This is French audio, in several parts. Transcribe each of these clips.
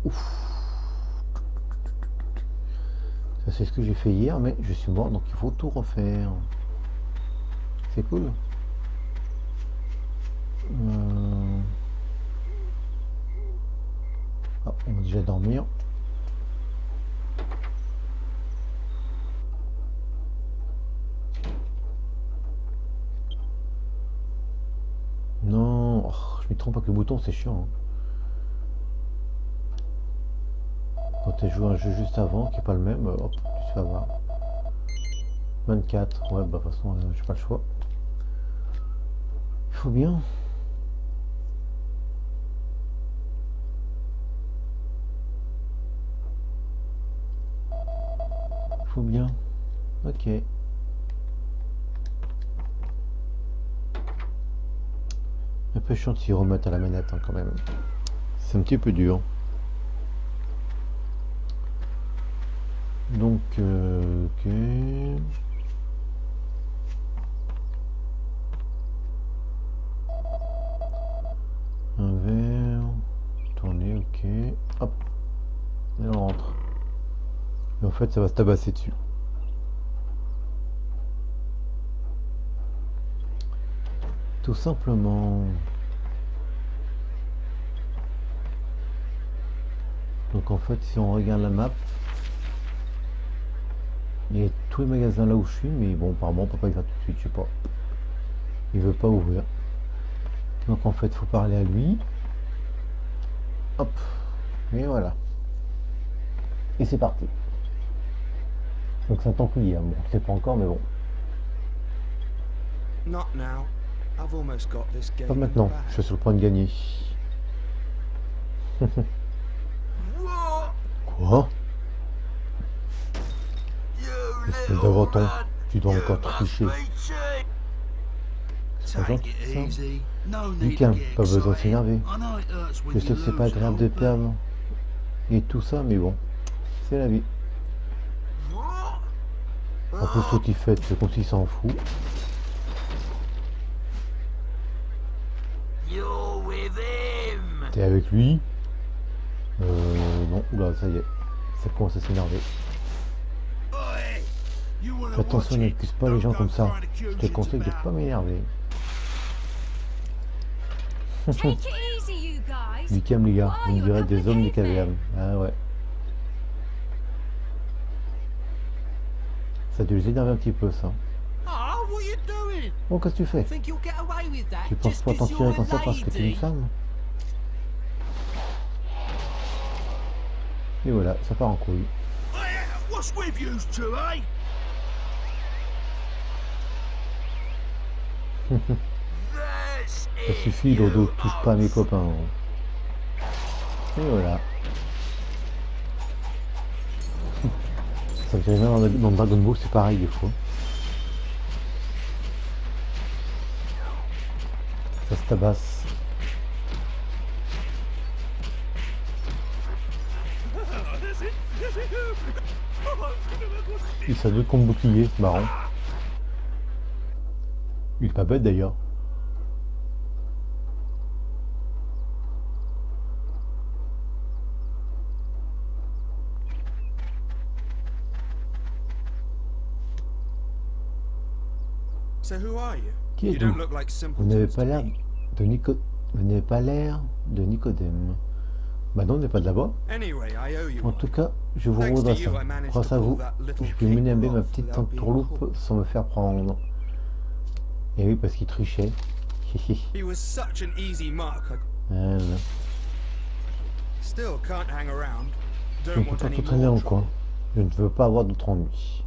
Ouf. Ça c'est ce que j'ai fait hier, mais je suis mort, donc il faut tout refaire. C'est cool. Euh, ah, on va déjà dormir. Non, oh, je me trompe avec le bouton, c'est chiant, hein. Quand tu joué un jeu juste avant, qui est pas le même, hop, tu te fais avoir. 24, ouais, bah de toute façon, j'ai pas le choix. Il faut bien. Il faut bien. Ok. Un peu chiant de s'y remettre à la manette, hein, quand même. C'est un petit peu dur. Donc, ok. Un verre. Tourner, ok. Hop. Et on rentre. Et en fait, ça va se tabasser dessus. Tout simplement. Donc en fait, si on regarde la map, il y a tous les magasins là où je suis, mais bon, apparemment, on peut pas y faire tout de suite, je sais pas. Il veut pas ouvrir. Donc en fait, il faut parler à lui. Hop. Et voilà. Et c'est parti. Donc c'est un templier, hein. Bon, je sais pas encore, mais bon. Not now. I've almost got this Pas game in the maintenant, je bag. suis sur le point de gagner. What? Quoi? You Espèce little d'avaton, rat! tu dois You encore must tricher. be cheap. C'est pas Take gentil it ça. easy. No need to Lucas, get pas besoin de excited. s'énerver. I know it hurts Je when sais you que c'est pas lose, agréable de little, but perdre et tout ça, mais bon, c'est la vie. what? En plus, Oh, tout il fait, c'est comme s'il s'en fout. you're with him. T'es avec lui? Non, oula, ça y est, ça commence à s'énerver. Oi! You wanna Fais attention, watch it? n'accuse pas les Don't gens go comme ça. throwing Je te accusations conseille de about. pas m'énerver. Take it easy, you guys. Du calme, les gars, What vous are me you, a direz couple of des hommes des cavemen? cavernes. Ah ouais, ça a dû les énerver un petit peu ça. Oh, what you doing? Bon, qu'est-ce que tu fais? Think you'll get away with that Tu penses just pas t'en 'cause tirer you're a comme ça parce que t'es une lady? femme? Et voilà, ça part en couille. What's with you two, eh? That's Ça it, suffit, you Lourdeau, touche pas à mes oaf. copains. Et voilà. Ça me fait bien dans Dragon Ball, c'est pareil des fois. Ça se tabasse. Il s'est deux contre bouclier, c'est marrant. Il est pas bête d'ailleurs. So who are you? Qui You êtes-vous? don't look like Vous n'avez simpletons pas to l'air me. de Vous n'avez pas l'air de Nicodème. Bah non, on n'est pas de là-bas. Anyway, I owe you En one. tout cas, je vous Thanks to redresse you, ça. I managed Grâce to à pull vous, that little j'ai pu mener caper ma off petite without being entourloupe caught. sans me faire prendre. Et oui, parce qu'il trichait. He was such an easy mark. I Voilà. still can't hang around. Je ne Don't peux want pas any tout traîner dans more le coin. trouble. Je ne veux pas avoir d'autres ennuis.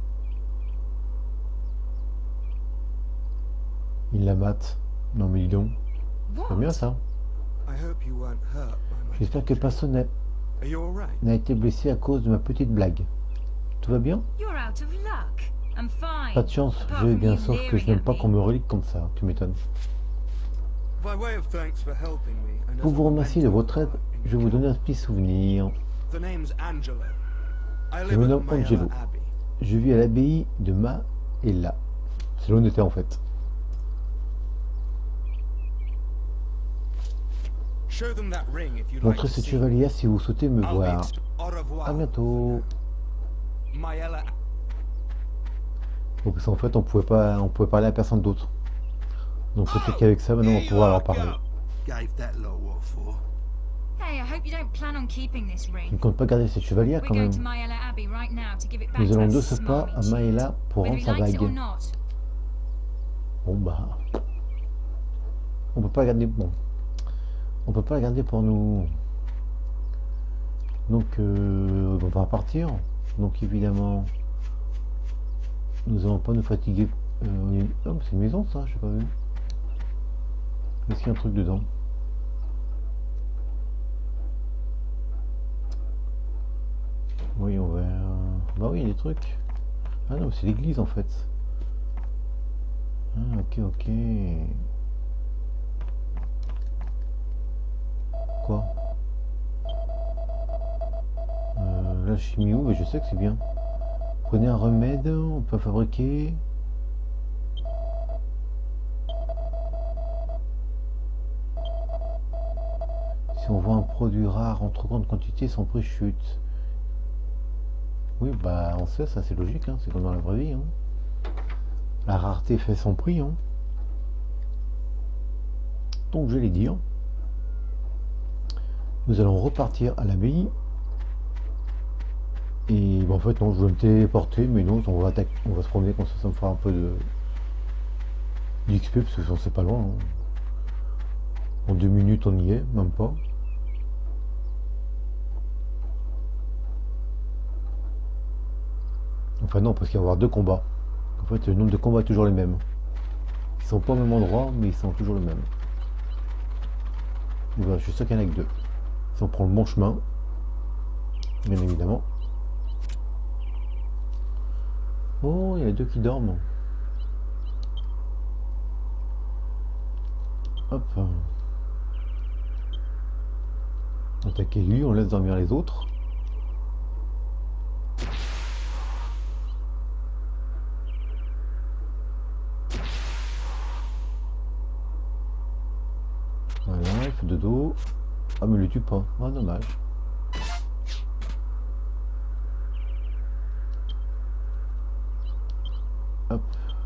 Il la mate. Non mais dis donc, c'est bien What? ça. I hope you weren't hurt by my J'espère que poetry. personne Are you alright? n'a été blessé à cause de ma petite blague. Tout va bien? You're out of luck. I'm fine. Pas de chance, je Apart vais from bien, you sauf que je leering n'aime at pas me. qu'on me relique comme ça, tu m'étonnes. By way of thanks for helping me, Pour vous remercier de votre aide, memento je vais vous donner un petit souvenir. The name's Angelo. I Je live me at nomme Mayella Angelo. Abbey. Je vis à l'abbaye de Maella. C'est là où on était en fait. Show them that ring if you'd like Montrez to ce see. chevalier si vous souhaitez me I'll be voir. au revoir. À bientôt. Maella. Donc en fait on pouvait parler à personne d'autre. Donc peut-être qu'avec ça maintenant on va pouvoir leur parler. Gave that lot what for? Hey, I hope you don't plan on keeping this Je ne ring. compte pas garder cette chevalière We're quand going même. to Maella Abbey right now to give it back Nous to allons that de ce pas à smarmy Maella cheat. pour Whether rendre he sa likes it or bague. not. Bon bah, on peut pas la garder. Bon, on peut pas la garder pour nous. Donc on va partir. Donc évidemment, nous allons pas nous fatiguer. Oh, c'est une maison ça, j'ai pas vu. Est-ce qu'il y a un truc dedans? Oui, on va. Bah oui, il y a des trucs. Ah non, c'est l'église en fait. Ah, ok, ok. Quoi? La chimie, oui, je sais que c'est bien. Prenez un remède, on peut fabriquer. Si on vend un produit rare en trop grande quantité, son prix chute. Oui, bah on sait, ça c'est logique, hein, c'est comme dans la vraie vie. Hein. La rareté fait son prix. Hein. Donc je l'ai dit. Hein. Nous allons repartir à l'abbaye. Et bon, en fait non, je vais me téléporter, mais non, on va se promener comme ça me fera un peu d'XP parce que c'est pas loin. Hein. En 2 minutes on y est, même pas. Enfin non, parce qu'il va y avoir 2 combats. En fait, le nombre de combats est toujours les mêmes. Ils sont pas au même endroit, mais ils sont toujours les mêmes. Et voilà, je suis sûr qu'il y en a que 2. Si on prend le bon chemin, bien évidemment. Oh, il y en a 2 qui dorment. Hop. Attaquer lui, on laisse dormir les autres. Voilà, il fait de dos. Ah, mais il le tue pas. Ah, dommage. Hop.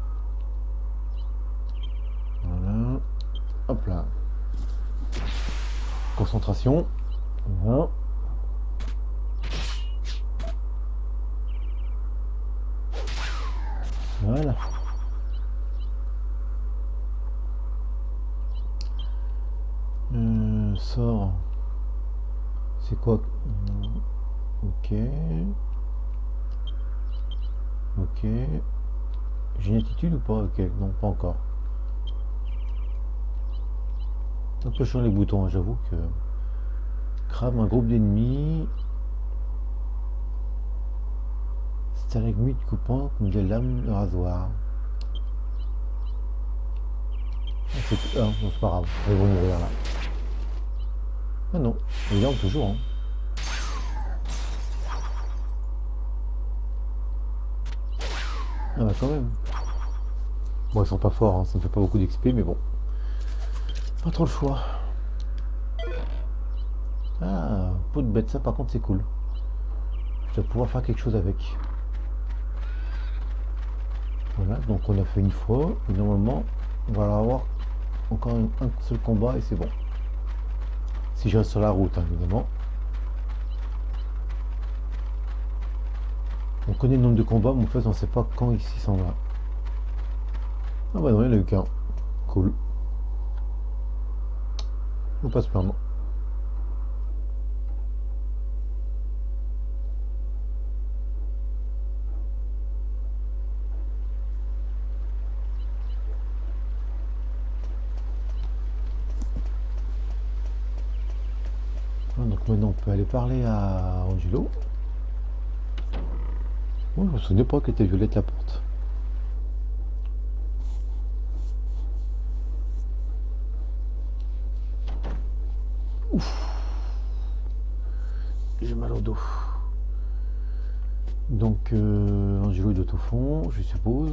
Voilà. Hop là. Concentration. Voilà. Voilà. Sort. C'est quoi? Ok. Ok. J'ai une attitude ou pas? Ok, non, pas encore. Un peu chiant les boutons, hein, j'avoue que. Crame un groupe d'ennemis. Stalagmite coupant comme des lames de rasoir. Ah, non, c'est pas grave, ils vont mourir là. Ah non, ils dorment toujours. Hein. Ah bah quand même. Bon, ils sont pas forts, hein, ça ne fait pas beaucoup d'XP, mais bon. Pas trop le choix. Ah, peau de bête, ça par contre c'est cool. Je vais pouvoir faire quelque chose avec. Voilà, donc on a fait une fois, et normalement, on va avoir encore un seul combat et c'est bon. Si je reste sur la route, hein, évidemment. On connaît le nombre de combats, mais en fait on ne sait pas quand ici s'en va. Ah bah non, il n'y en a eu qu'un. Cool. On passe plein. Donc maintenant on peut aller parler à Angelo. Oh, je me souvenais pas qu'elle était violette la porte. Ouf. J'ai mal au dos. Donc Angelo est au fond, je suppose.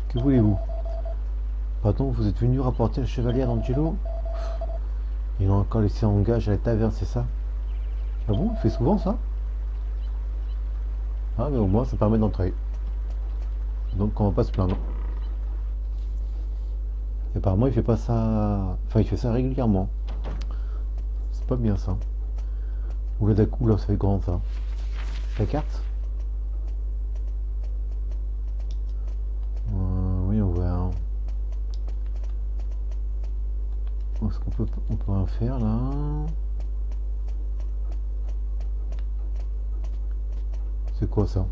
Que voulez-vous? Pardon, vous êtes venu rapporter le chevalier d'Angelo? Il a encore laissé en gage à la taverne, c'est ça? Ah bon, il fait souvent ça? Ah, mais au moins ça permet d'entrer. Donc on va pas se plaindre. Et apparemment il fait pas ça... Enfin il fait ça régulièrement. C'est pas bien ça. Oula d'un coup là ça fait grand ça. La carte? Oui on voit. Est-ce qu'on peut en faire là? C'est quoi ça?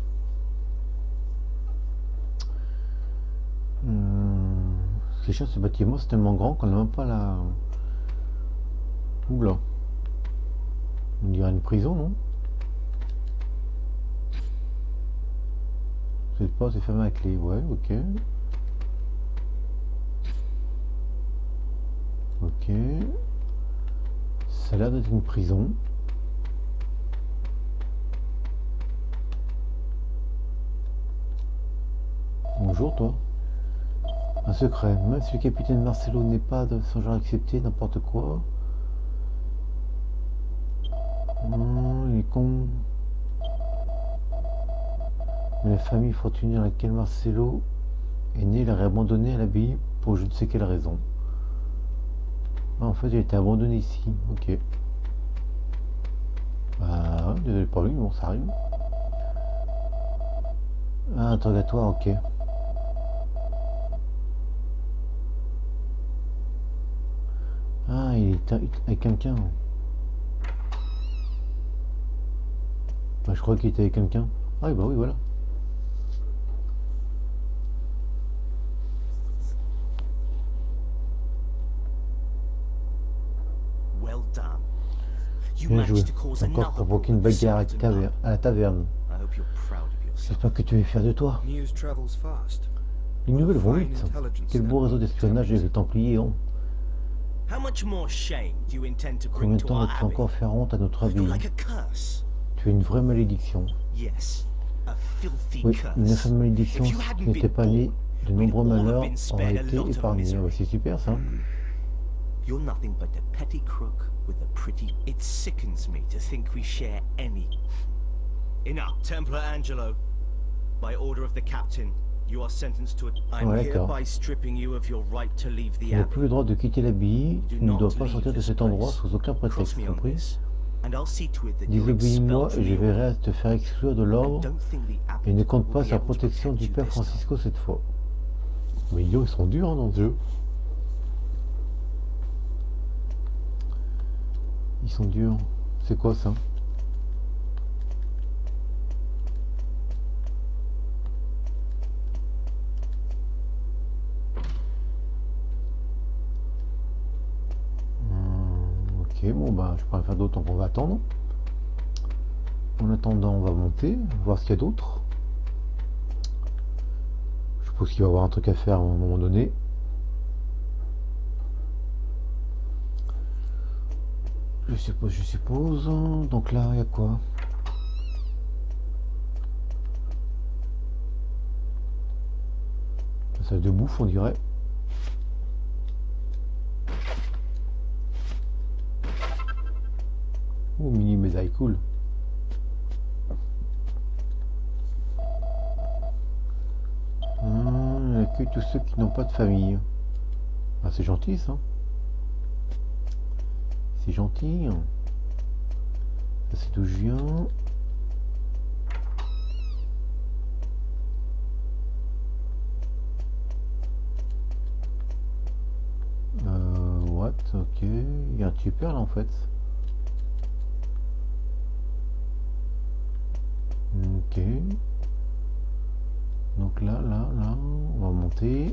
Ce qui est chiant, ce bâtiment c'est tellement grand qu'on n'a même pas la... Oula. On dirait une prison, non? Je sais pas, c'est fermé à clé. Ouais, ok. Ok. Ça a l'air d'être une prison. Bonjour toi. Un secret. Même si le capitaine Marcello n'est pas de son genre accepté, n'importe quoi. Il est con. Mais la famille fortunée dans laquelle Marcello est né l'aurait abandonné à l'abbaye pour je ne sais quelle raison. Ah, en fait, il a été abandonné ici. Ok. Bah, ouais, désolé pour lui, bon, ça arrive. Ah, interrogatoire, ok. Ah, il est avec quelqu'un. Bah, je crois qu'il était avec quelqu'un. Ah, bah oui, voilà. Well done. You Bien joué. managed to cause Encore another provoqué une brawl of bagarre swords and blood. à la taverne. I hope you're proud of yourself. J'espère que tu es fier de toi. News travels fast. Les What a nouvelles vont fine vite. intelligence Quel beau réseau network d'espionnage Templars. les Templiers ont. How much more shame do you intend to Combien bring de to temps our vas-tu abbey? encore faire honte à notre You're abbaye? like a curse. Tu es une vraie malédiction. Yes, a filthy Oui, curse. une infâme malédiction If you qui hadn't n'était been pas née, born, de we'd nombreux all have malheurs been auraient spared a été lot of épargnés. misery. Ouais, c'est super ça. You're nothing but a petty crook with a pretty... It sickens me to think we share any... Enough, Templar Angelo. By order of the captain, you are sentenced to a... I'm Ouais, d'accord. hereby stripping you of your right to leave Tu the n'as abbey. plus le droit de quitter l'abbaye. Do Tu ne dois not pas leave sortir de this cet endroit place. sous aucun Cross prétexte, me on compris? this, and I'll see to it that you're Désobéis-moi expelled et je from the verrai order. à te faire exclure de And l'ordre don't think the abbey et ne compte will pas be sur la able to protection protect du you père this time. Francisco cette fois. Mais yo, ils sont durs hein, dans ce jeu. Ils sont durs. C'est quoi ça? Ok, bon bah je pourrais faire d'autres donc on va attendre. En attendant on va monter, voir ce qu'il y a d'autre. Je suppose qu'il va y avoir un truc à faire à un moment donné. Je suppose. Donc là il y a quoi? La salle de bouffe on dirait. Oh, mini médaille, cool. Il n'y a que tous ceux qui n'ont pas de famille. Ah, c'est gentil ça. C'est gentil. Ça c'est d'où je viens. What? Ok. Il y a un super là en fait. Ok. Donc là, on va monter.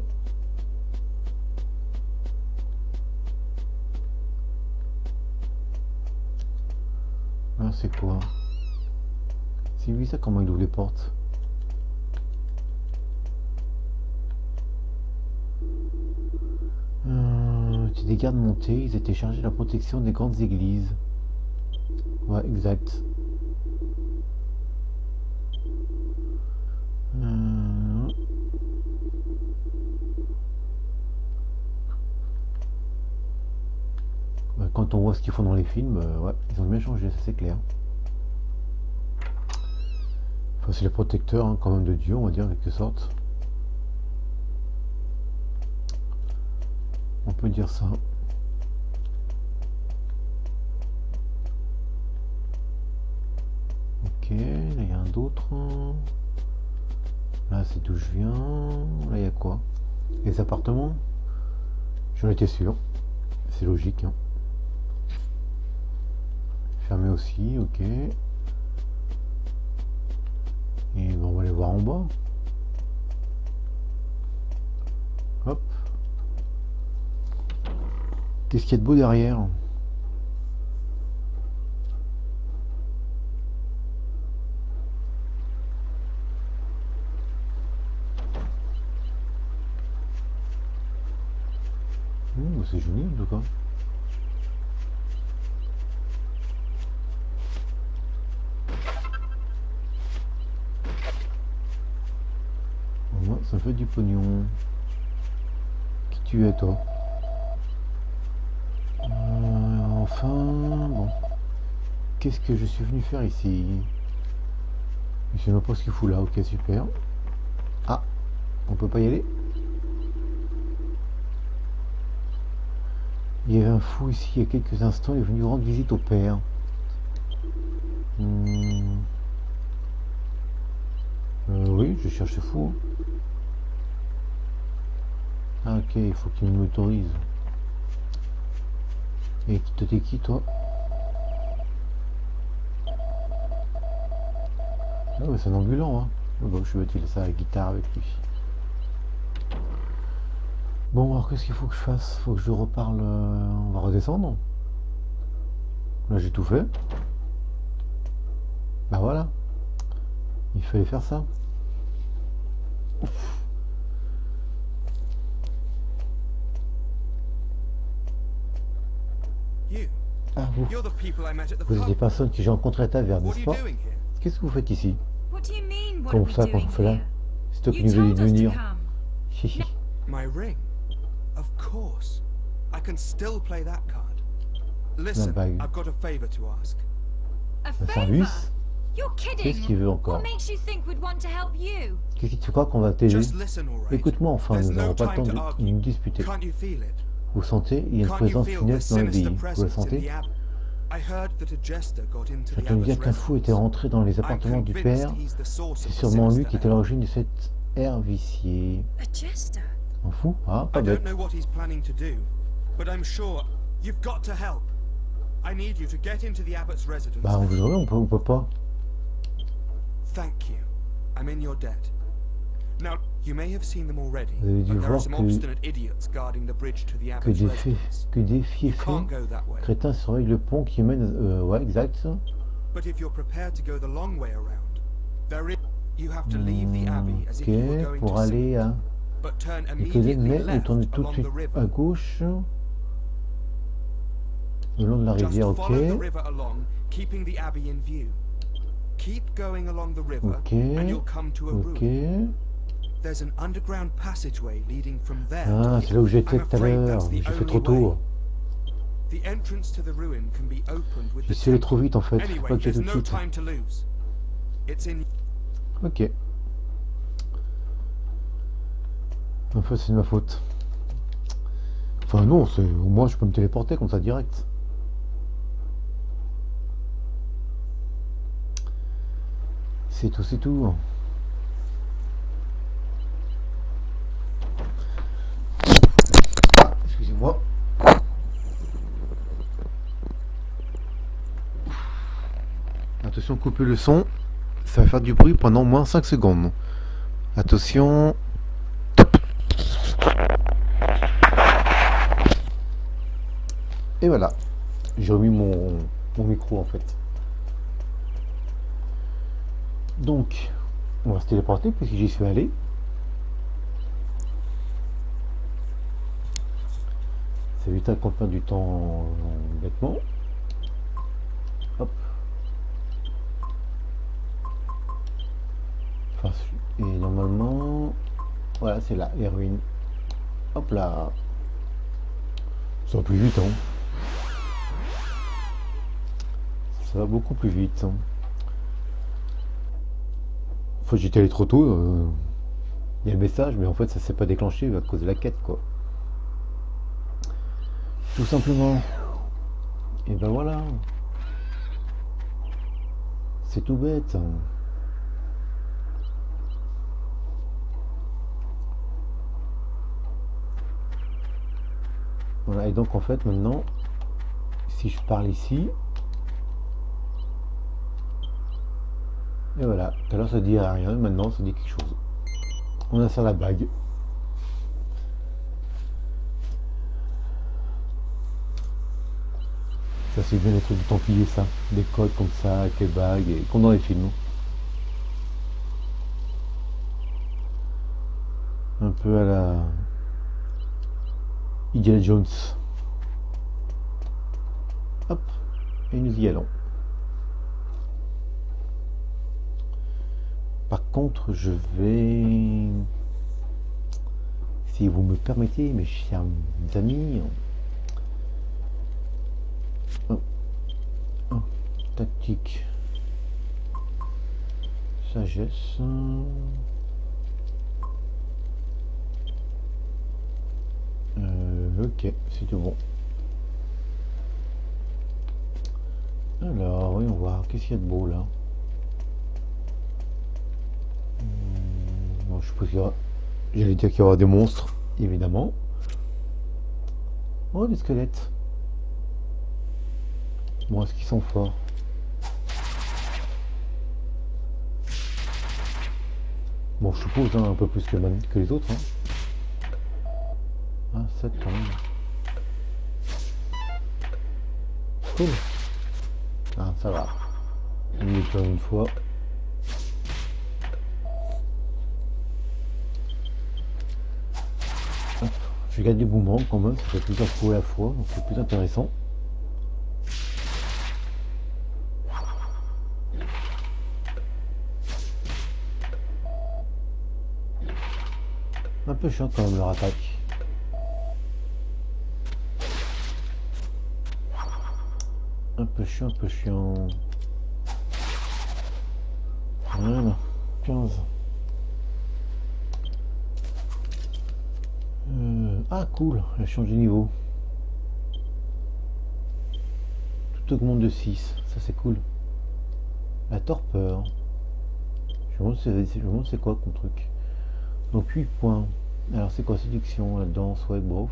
Là, c'est quoi? C'est lui ça, comment il ouvre les portes? C'est des gardes montés, ils étaient chargés de la protection des grandes églises. Ouais, exact. quand on voit ce qu'ils font dans les films, ouais, ils ont bien changé, ça c'est clair. Enfin, c'est les protecteurs hein, quand même de Dieu, on va dire, en quelque sorte. On peut dire ça. Ok, là il y a un d'autre. Là c'est d'où je viens. Là il y a quoi? Les appartements? J'en étais sûr. C'est logique. Hein. Fermé aussi, ok. Et ben, on va aller voir en bas. Hop. Qu'est-ce qu'il y a de beau derrière? C'est joli en tout cas. Moi, ça fait du pognon. Qui tu es toi? Enfin, bon. Qu'est-ce que je suis venu faire ici? Je sais même pas ce qu'il fout là. Ok, super. Ah, on peut pas y aller? Il y avait un fou ici il y a quelques instants, il est venu rendre visite au père. Oui, je cherche ce fou. Ah, ok, il faut qu'il m'autorise. Et t'es qui toi? Ah ouais, c'est un ambulant, hein. Bon, je vais utiliser la guitare avec lui. Bon, alors qu'est-ce qu'il faut que je fasse? Faut que je reparle. On va redescendre. Là, j'ai tout fait. Bah voilà. Il fallait faire ça. Ouf. Ah, vous. Vous êtes des personnes que j'ai rencontrées à taverne, n'est-ce pas? Qu'est-ce que vous faites ici? Comment ça, qu'on fait là? C'est toi qui nous veux venir. Chichi. My ring? Of course. I can still play that card. Listen, I've got a favor to ask. A Un favor? service? You're Qu'est-ce kidding. qu'il veut encore? What makes you think we'd want to help you? Qu'est-ce que tu crois qu'on va t'aider? Just listen, all right? Écoute-moi enfin, There's nous no n'avons pas le time temps to de argue. nous disputer. Can't you feel it? Vous sentez, il y a une Can't you présence feel the funeste dans sinister l'abbaye. Vous la presence in sentez? the abbey? I heard that a jester got into the J'entends dire abbot's qu'un fou était residence. rentré dans les I'm appartements du convinced père. he's the source C'est of the sûrement lui sinister qui est à air. l'origine de cet air vicié. A jester? Un fou? Ah, I pas don't bête. know what he's planning to do, but I'm sure you've got to help. I need you to get into the abbot's residence. Bah, on voudrait, on peut pas. Thank you. I'm in your debt. Now, you may have seen them already, Vous avez dû but there are voir some que- obstinate idiots guarding the bridge to the Que abbot's des residence. fiefs You can't go that way. crétins surveillent le pont qui mène. Ouais, exact. But if you're prepared to go the long way around, there is you have to leave the abbey as if you were Ok, going pour to sea, aller à. but turn Et que immediately mais vous left tournez tout de along suite the à river. gauche. Le long de la Just rivière, ok. follow the river along, keeping the abbey in view. Keep going along the river, Ok. and you'll come to a Ok. ruin. There's an underground passageway leading from there. to Ah, the- c'est là où j'étais I'm tout à afraid l'heure. that's the J'ai fait only trop tôt. way. The entrance to the ruin can be opened with J'y the suis allé temple. trop vite en fait. Faut Anyway, pas que there's tout de no suite. time to lose. It's in Ok. En fait, c'est de ma faute. Enfin, non, c'est au moins je peux me téléporter comme ça direct. C'est tout, c'est tout. Ah, excusez-moi. Attention, coupez le son. Ça va faire du bruit pendant au moins 5 secondes. Attention. Top. Et voilà. J'ai remis mon micro en fait. Donc, on va se téléporter puisque j'y suis allé. Ça évite qu'on perde du temps bêtement. Hop. Enfin, et normalement, voilà, c'est là, les ruines. Hop là. Ça va plus vite, hein. ça va beaucoup plus vite. Faut que j'étais allé trop tôt. Il y a le message, mais en fait ça s'est pas déclenché à cause de la quête, quoi. Tout simplement. Et ben voilà. C'est tout bête. Voilà, et donc en fait maintenant, si je parle ici, et voilà, tout à l'heure ça dit rien, maintenant ça dit quelque chose. On a ça la bague. Ça c'est bien les trucs de Templier, ça. Des codes comme ça, avec les bagues, et comme dans les films. Un peu à la Indiana Jones. Hop, et nous y allons. Par contre, je vais, si vous me permettez, mes chers amis, tactique, sagesse, ok, c'est tout bon. Alors, voyons voir, qu'est-ce qu'il y a de beau là? Bon, je suppose qu'il y aura, j'allais dire qu'il y aura des monstres, évidemment. Oh, des squelettes. Bon, est-ce qu'ils sont forts? Bon, je suppose hein, un peu plus que les autres. Hein. Ah, 7 quand même. Cool. Ah, ça va. On y est pas une fois. Hop. Je garde du boomerang quand même, ça fait plusieurs fois à la fois, donc c'est plus intéressant. Un peu chiant quand même leur attaque. Un peu chiant, un peu chiant. Voilà, 15. Ah cool, elle change de niveau. Tout augmente de 6, ça c'est cool. La torpeur. Je me demande c'est quoi comme truc. Donc 8 points. Alors c'est quoi? Séduction, la danse, ouais, bof.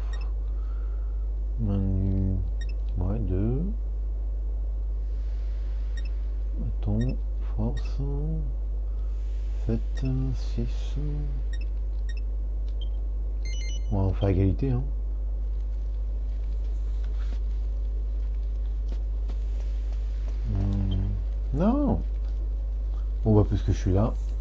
Manu. Ouais, 2. Bâton, force. 7, 6. On va faire égalité, hein. Non. Bon bah puisque je suis là.